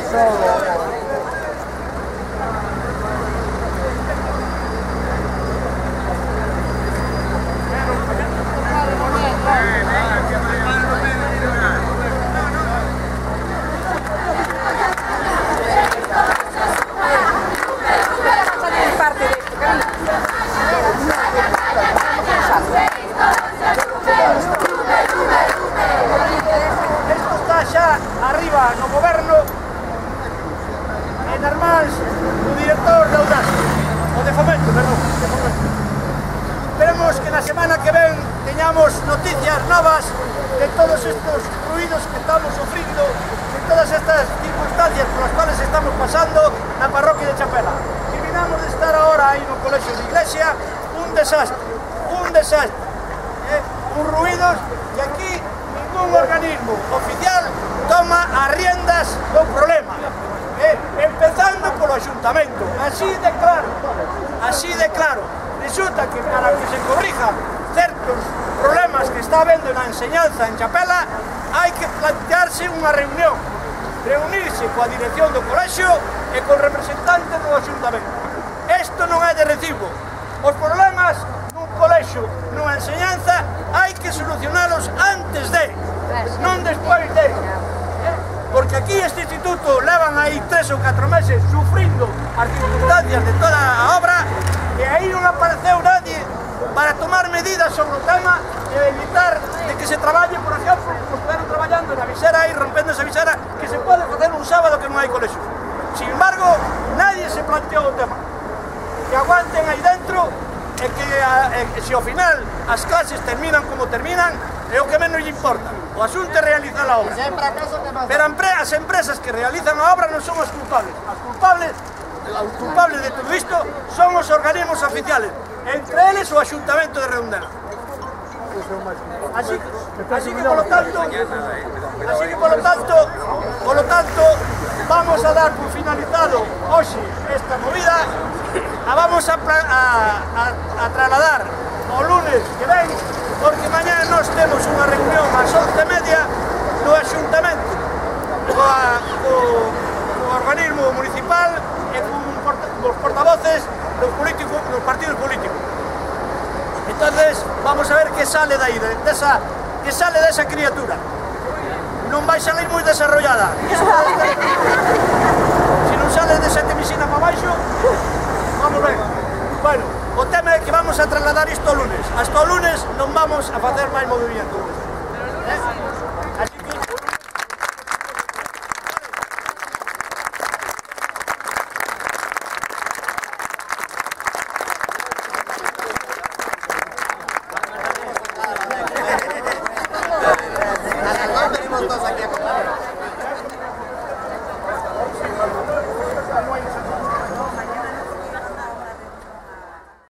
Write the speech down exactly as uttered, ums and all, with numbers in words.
arriba no goberno e nas mans do director de Audasa, o de Fomento, perdón, de Fomento. Esperemos que na semana que ven teñamos noticias novas de todos estos ruidos que estamos sufrindo, de todas estas circunstancias por las cuales estamos pasando na parroquia de Chapela. Terminamos de estar ahora aí no colexio de Iglesia, un desastre, un desastre, eh? un ruidos, e aquí ningún organismo oficial toma as riendas do problema, eh? empezando polo Ayuntamento, así de claro, así de claro. Resulta que para que se corrijan certos problemas que está habendo na enseñanza en Chapela, hai que plantearse unha reunión, reunirse coa dirección do colexio e con representantes do Ayuntamento. Isto non é de recibo. Os problemas nun colexio, nunha enseñanza, hai que solucionalos antes de, non despois de. Porque aquí este instituto levan aí tres ou catro meses sufrindo as circunstancias de toda a obra e aí non apareceu nadie para tomar medidas sobre o tema e evitar de que se traballe, por exemplo, como estiveron traballando na visera aí, rompendo esa visera, que se pode facer un sábado que non hai colexio. Sin embargo, nadie se planteou o tema. Que aguanten aí dentro e que a, e, se ao final as clases terminan como terminan, é o que menos lle importa. O asunto é realizar a obra. Pero as empresas que realizan a obra non son os culpables. As culpables, os culpables de todo isto son os organismos oficiales, entre eles o Ayuntamento de Redondela. Así, así que, polo tanto, así que, polo tanto, polo tanto, vamos a dar por finalizado hoxe esta movida, a vamos a, a, a, a trasladar o lunes que ven, porque mañá nós temos unha reunión ás once e media no Ayuntamento, coa, co, co organismo municipal e con os portavoces dos, políticos, dos partidos políticos. Entonces, vamos a ver que sale de aí, de esa, que sale desa criatura. Non vai salir moi desarrollada. Se non sale de sete misina para baixo, vamos ver. Bueno, o tema é que vamos a trasladar isto o lunes. Hasta o lunes non vamos a facer máis movimiento.